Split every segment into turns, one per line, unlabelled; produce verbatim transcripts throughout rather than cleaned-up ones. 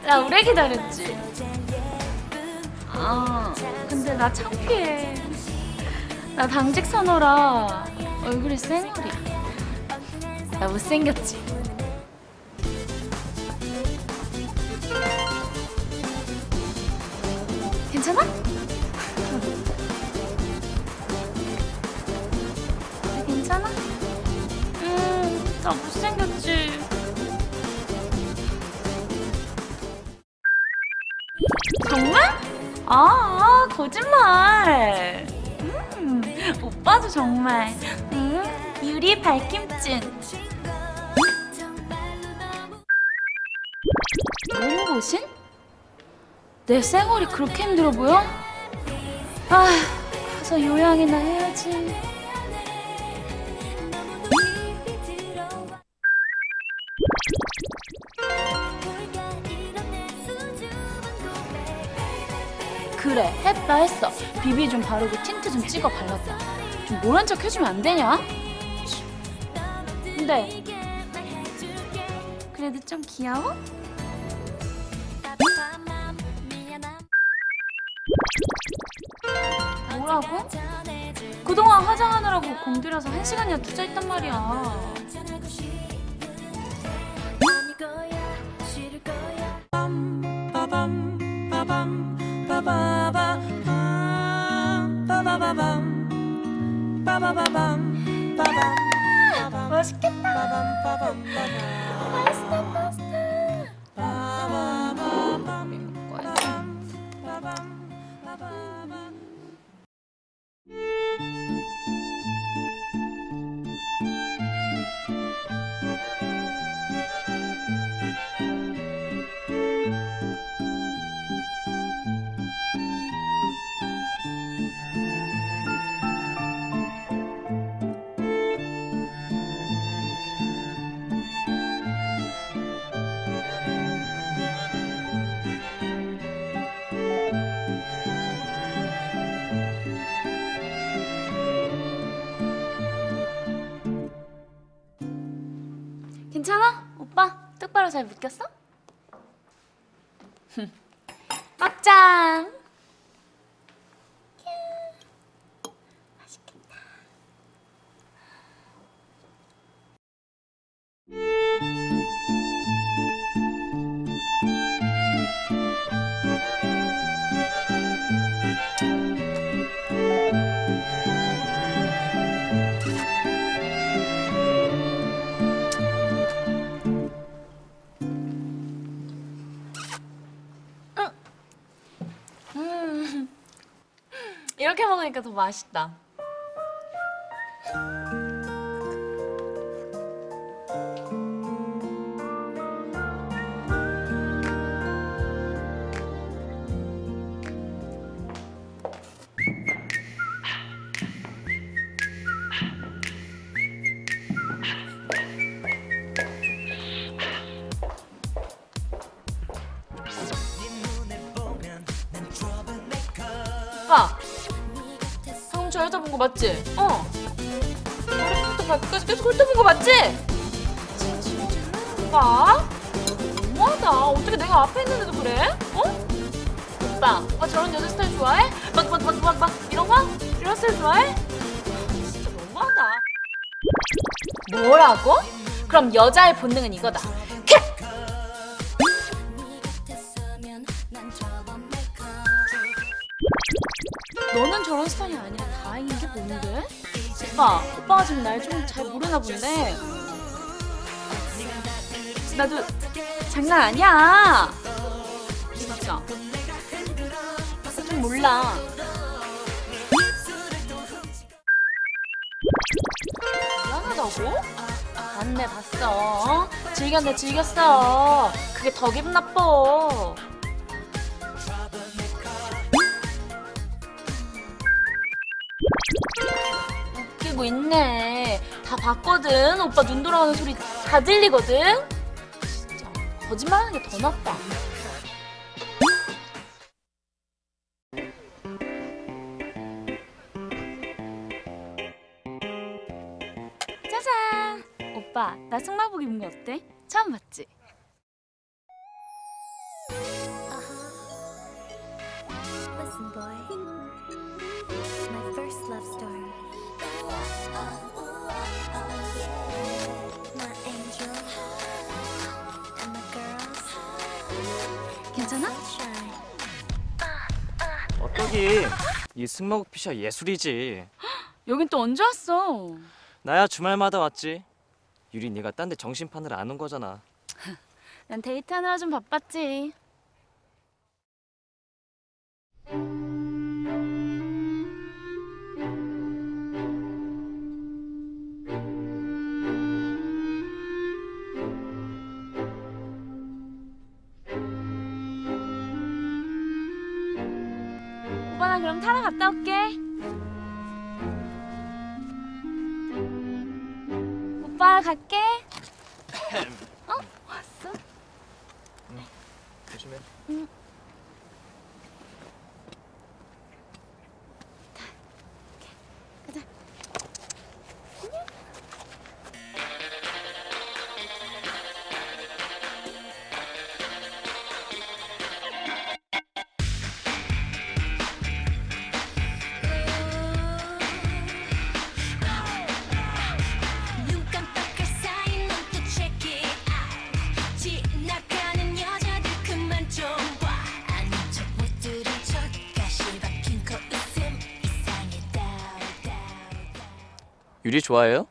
나 오래 기다렸지? 아, 근데 나 창피해. 나 당직 선호라 얼굴이 쌩얼이야. 나 못생겼지? 괜찮아? 나 괜찮아? 음, 나 못생겼지? 정말? 아, 아 거짓말. 음, 오빠도 정말. 음, 유리 발김증. 몸보신? 내 쌩얼이 그렇게 힘들어 보여? 아, 가서 요양이나 해야지. 그래, 했다 했어. 비비 좀 바르고 틴트 좀 찍어 발랐다. 좀 모른 척 해주면 안 되냐? 근데 그래도 좀 귀여워? 뭐라고? 그동안 화장하느라고 공들여서 한 시간이나 투자했단 말이야. 맛있겠다. 맛있다, 맛있다. 괜찮아? 오빠 똑바로 잘 묶였어? 막장! 맛있겠다. 음, 이렇게 먹으니까 더 맛있다. 오빠! 방금 저 여자 본 거 맞지? 어! 머리부터 발끝까지 계속 훑어본 거 맞지? 오빠? 너무하다. 어떻게 내가 앞에 있는데도 그래? 어? 오빠, 오빠 저런 여자 스타일 좋아해? 막, 막, 막, 막, 막 이런 거? 이런 스타일 좋아해? 진짜 너무하다. 뭐라고? 그럼 여자의 본능은 이거다. 캣! 너는 저런 스타일이 아니라 다행인 게 뭔데? 오빠, 오빠가 지금 날 좀 잘 모르나 본데. 나도 장난 아니야. 진짜. 좀 몰라. 미안하다고? 맞네, 봤어. 어? 즐겼네, 즐겼어. 그게 더 기분 나빠. 웃기고 있네. 다 봤거든. 오빠 눈 돌아가는 소리 다 들리거든. 진짜 거짓말하는 게 더 나빠. 짜잔! 오빠, 나 승마복 입은 거 어때? 처음 봤지?
Medicine boy, my first love story. My angel and my girls.
괜찮아?
Shine.
어떡이 이 승마국 피셔 예술이지.
여긴 또 언제 왔어?
나야 주말마다 왔지. 유리 네가 딴 데 정신 파느라 안 온 거잖아.
난 데이트하느라 좀 바빴지. 오빠 나 그럼 타러 갔다 올게. 오빠 갈게. 어? 왔어?
조심해.
응. 가자.
눈 깜빡할 사이 넌 또 check it out. 지나가는 여자들 그만 좀 봐. 아닌 척 못 들은 척 가시 박힌 거 웃음 이상해. 다운 다운 다운.
유리 좋아해요?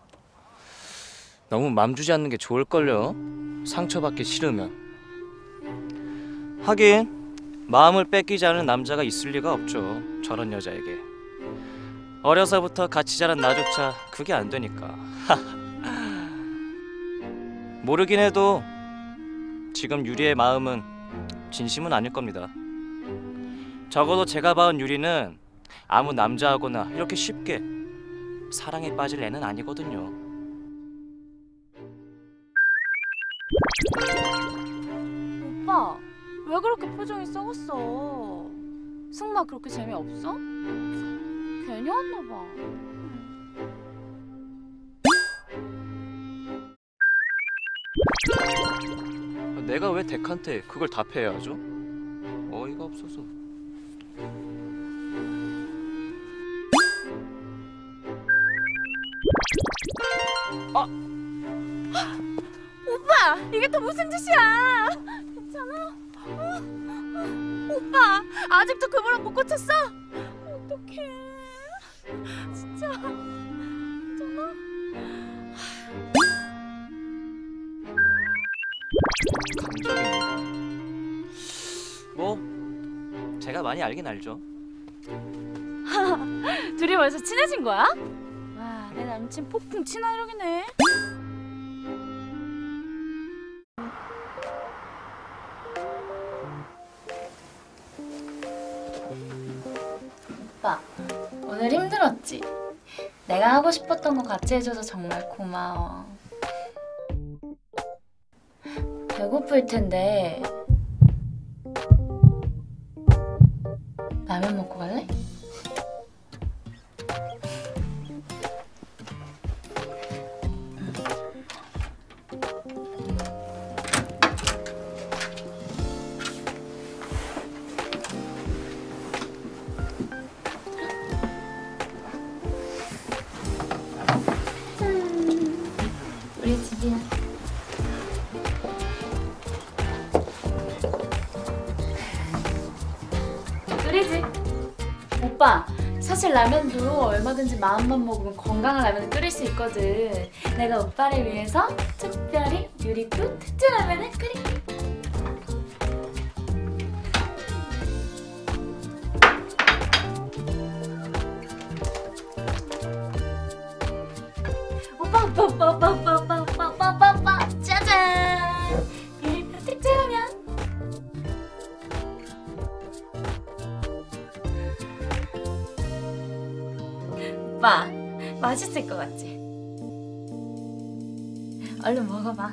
너무 맘 주지 않는 게 좋을걸요. 상처받기 싫으면. 하긴 마음을 뺏기지 않은 남자가 있을 리가 없죠. 저런 여자에게. 어려서부터 같이 자란 나조차 그게 안 되니까. 모르긴 해도 지금 유리의 마음은 진심은 아닐 겁니다. 적어도 제가 봐온 유리는 아무 남자하고나 이렇게 쉽게 사랑에 빠질 애는 아니거든요.
오빠, 왜 그렇게 표정이 썩었어? 승마 그렇게 재미없어? 괜히 왔나 봐.
내가 왜 덱한테 그걸 답해야 하죠? 어이가 없어서.
오빠, 이게 또 무슨 짓이야? 괜찮아? 어? 어? 오빠, 아직도 그 버릇 못 고쳤어? 어떡해. 진짜. 괜찮아?
감정입니다. 뭐 제가 많이 알긴 알죠.
둘이 벌써 친해진 거야? 와, 내 남친 폭풍 친화력이네. 오빠, 오늘 힘들었지? 내가 하고 싶었던 거 같이 해줘서 정말 고마워. 배고플 텐데 라면 먹고 갈래? 우리 집이야. 끓이지. 오빠, 사실 라면도 얼마든지 마음만 먹으면 건강한 라면을 끓일 수 있거든. 내가 오빠를 위해서 특별히 유리쿠 특제 라면을 끓일게. 오빠, 오빠, 오빠, 오빠, 오빠, 오빠, 오빠, 오빠, 오빠, 오빠, 짜잔! 유리쿠 특제 라면. 오빠, 맛있을 것 같지? 얼른 먹어봐.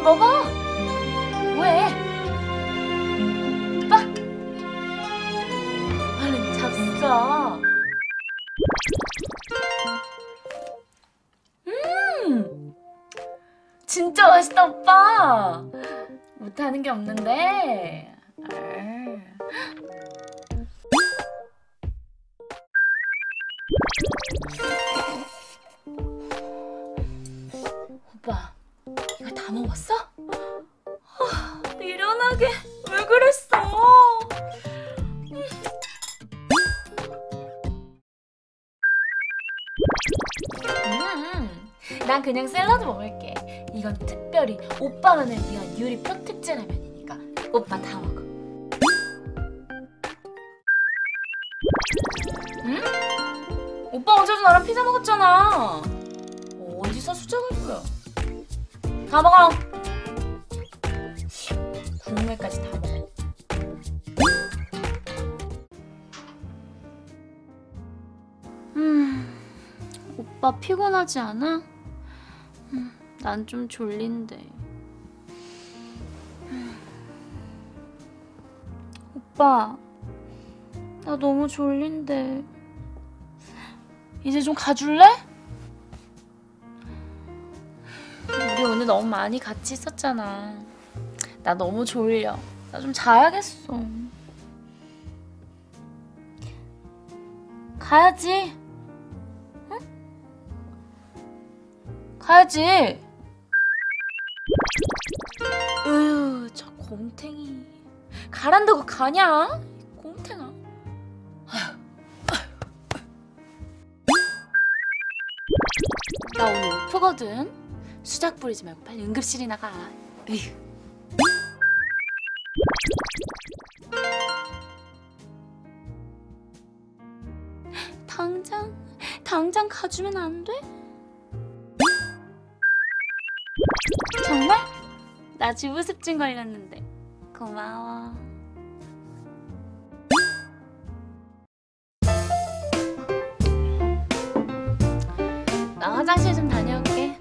먹어. 왜? 오빠? 얼른 잡숴. 음, 진짜 맛있다 오빠. 못하는 게 없는데. 오빠, 이거 다 먹었어? 아, 미련하게 왜 그랬어? 음, 난 그냥 샐러드 먹을게. 이건 특별히 오빠만을 위한 유리 프로텍트 라면이니까 오빠 다 먹어. 응? 오빠 어제도 나랑 피자 먹었잖아. 어디서 수작을 부려? 다 먹어. 국물까지 다 먹어. 음, 오빠 피곤하지 않아? 음, 난 좀 졸린데. 음. 오빠, 나 너무 졸린데. 이제 좀 가줄래? 우리 오늘 너무 많이 같이 있었잖아. 나 너무 졸려. 나 좀 자야겠어. 가야지. 응? 가야지. 으유, 저 곰탱이. 가란다고 가냐? 곰탱아. 나 오늘 오프거든. 수작 부리지 말고 빨리 응급실이나 가. 에휴. 당장, 당장 가주면 안 돼? 정말? 나 주부습진 걸렸는데. 고마워. 나 화장실 좀 다녀올게.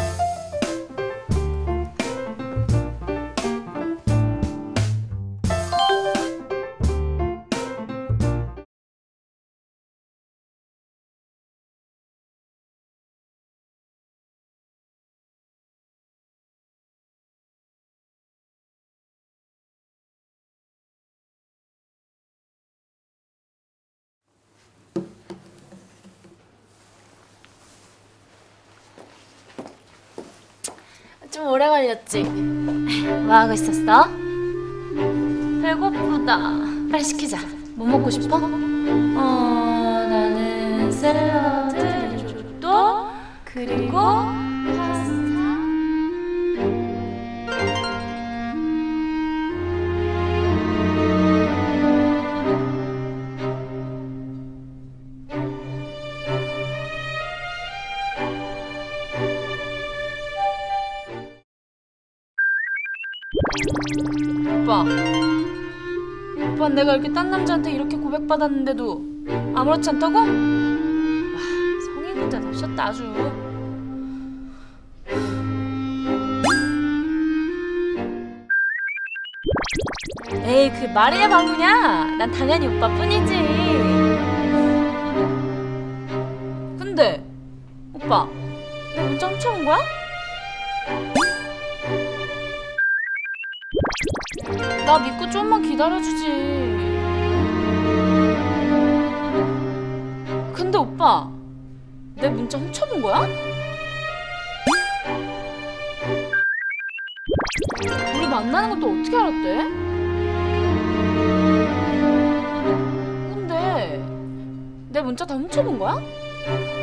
좀 오래 걸렸지? 뭐 하고 있었어? 배고프다. 빨리 시키자. 뭐 먹고 싶어? 어, 나는 샐러드, 리조또, 그리고 파스타. 오빠, 오빠 내가 이렇게 딴 남자한테 이렇게 고백받았는데도 아무렇지 않다고? 와, 성인 혼자 납셨다 아주. 에이, 그 말이냐 방구냐? 난 당연히 오빠뿐이지. 근데 오빠, 내 문자 훔쳐온 거야? 나 믿고 좀만 기다려주지. 근데 오빠, 내 문자 훔쳐본 거야? 우리 만나는 것도 어떻게 알았대? 근데 내 문자 다 훔쳐본 거야?